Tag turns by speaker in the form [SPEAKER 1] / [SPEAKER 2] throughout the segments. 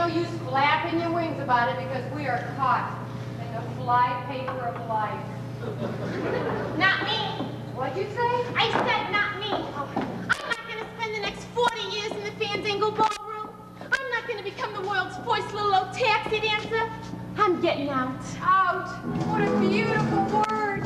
[SPEAKER 1] no use flapping your wings about it because we are caught in the fly paper of life.
[SPEAKER 2] Not me.
[SPEAKER 1] What'd you say?
[SPEAKER 2] I said not me. I'm not going to spend the next 40 years in the Fandango Ballroom. I'm not going to become the world's first little old taxi dancer. I'm getting out.
[SPEAKER 1] Out. What a beautiful word.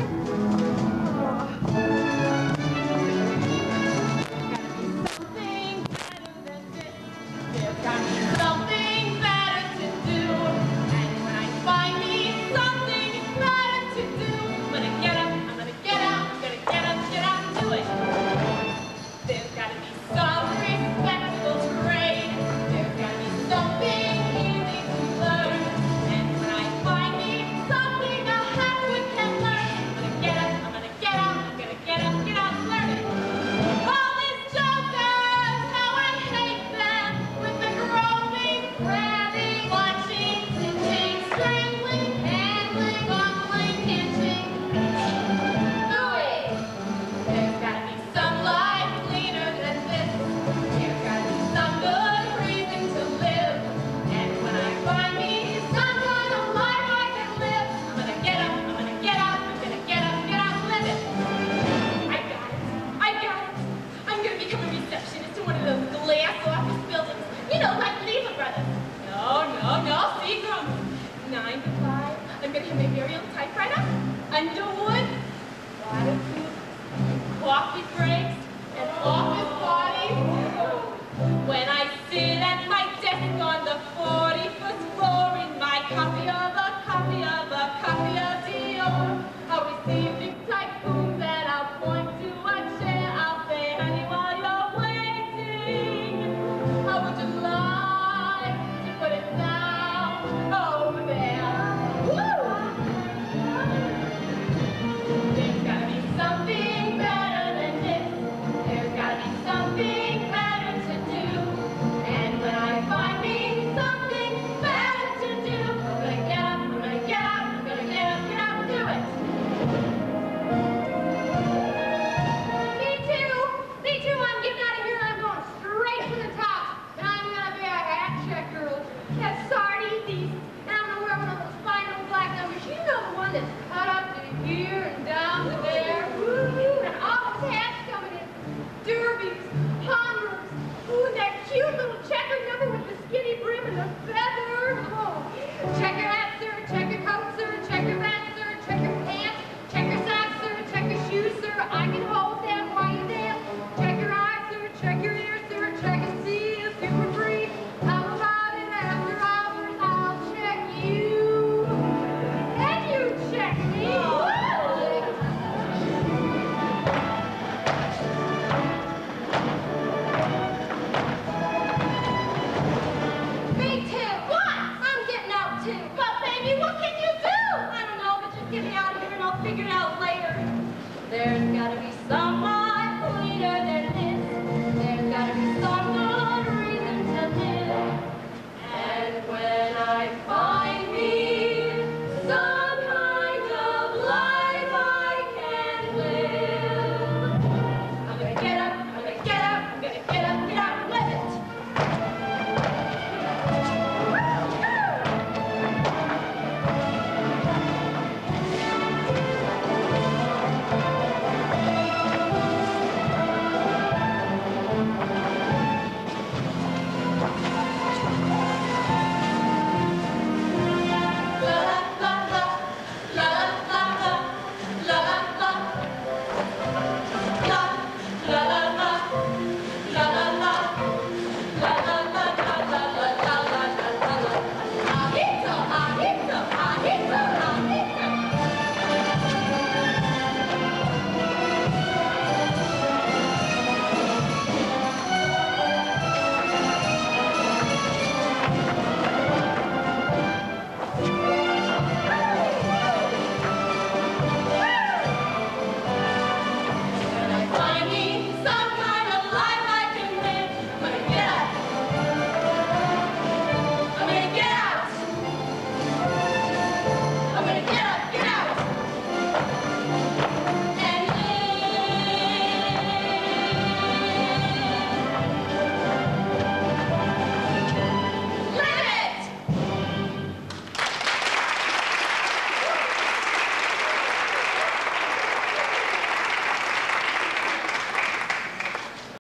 [SPEAKER 2] Something better than this. There's got to be something better to do. And when I find me something better to do, I'm going to get up, I'm going to get out, I'm going to get out and do it. There's got to be some respectable trade. There's got to be something easy to learn. And when I find me something a halfwit can learn, I'm going to get up, I'm going to get out, I'm going to get out and learn it. All these jokers, how I hate them, with the groping, grabbing, watching, tinting, strangling, handling, bumbling, hinting. Ooh-wee. There's gotta be some life cleaner than this. There's gotta be some good reason to live. And when I find me some kind of life I can live, I'm gonna get up, I'm gonna get out, I'm gonna get up and live it. I got it. I'm gonna become a receptionist in one of those glass office buildings. You know, like Lever Brothers. No, Seagram. 9 to 5. I'm gonna have my very own typewriter, Underwood, waterproof, coffee breaks, and office parties. When I sit at my desk on the 41st floor in my copy of Dior, I'll receive big typhoons and I'll point to a chair. I'll say, honey, while you're waiting, how would you like to put it down over there? Woo! There's gotta be something better than this. There's gotta be something better to do. And when I find me something better to do, I'm gonna get up, I'm gonna get out, I'm gonna get out and do it.
[SPEAKER 1] Me too, I'm getting out of here and I'm going straight to the top. And I'm gonna be a hat check girl. That sardines. And I'm gonna wear one of those fine old black numbers. You know the one that's cut up to here and down to there. Woo! And all those hats coming in. Derbies,